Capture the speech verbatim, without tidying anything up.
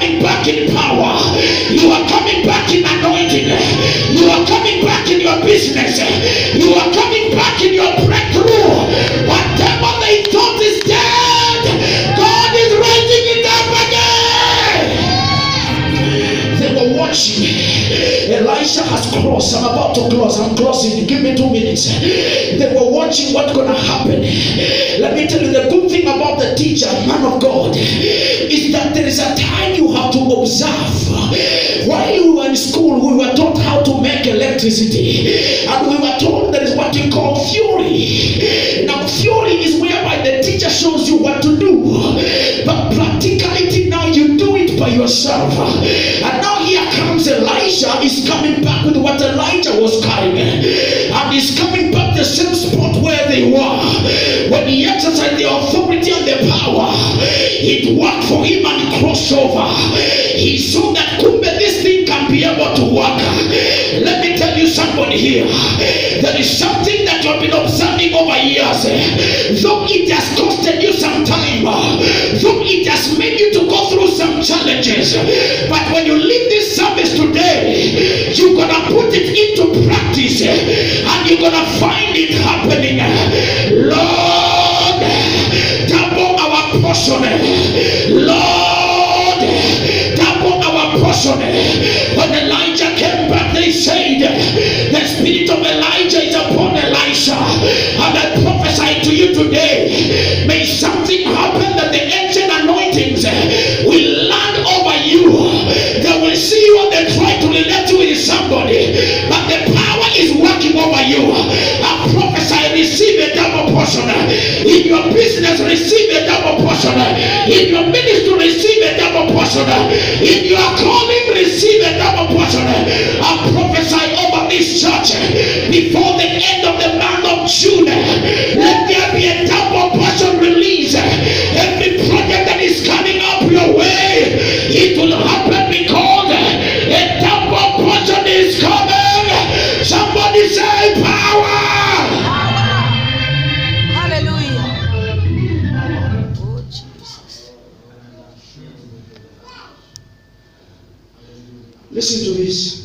coming back in power. You are coming back in anointing. You are coming back in your business. You are coming back in your breakthrough. Whatever they thought is dead, God is raising it up again. They were watching. Elisha has crossed. I'm about to close. I'm closing. Give me two minutes. They were watching what's going to happen. Let me tell you, the good thing about the teacher, man of God, is that there is a time you have to observe. While we were in school, we were taught how to make electricity. And we were told there is what you call theory. Now, theory is whereby the teacher shows you what to do. But practicality, now you do it by yourself. And now here comes Elisha, is coming back with what Elijah was carrying. And he's coming back the same spot where they were. When he exercised the authority and the power, it worked for him and he crossed over. He saw that kumbe this thing can be able to work. Let me tell you somebody here, there is something that you have been observing over years. Though it has costed you some time, though it has made you to go through some challenges, but when you leave this service today, you're gonna put it into practice and you're gonna find it happening. Lord, double our portion. Lord, double our portion. When Elijah came back, they said, the spirit of Elijah is upon Elisha. And I prophesy to you today, may something happen that the ancient anointings will land over you. They will see you and they try to relate you with somebody, but the power is working over you. I prophesy, receive a double portion. In your business, receive a double portion. In your ministry, receive a double portion. In your calling, receive a double portion. I prophesy over this church before the end of the month of June. Let there be a double portion release. Every project that is coming up your way, it will happen because a double portion is coming. Somebody say power. Listen to this.